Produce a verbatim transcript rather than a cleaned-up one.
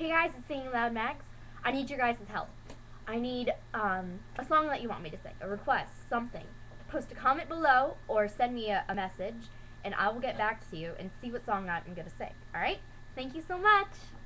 Hey guys, it's Singing Loud Max. I need your guys' help. I need um, a song that you want me to sing, a request, something. Post a comment below or send me a, a message and I will get back to you and see what song I'm going to sing. Alright? Thank you so much.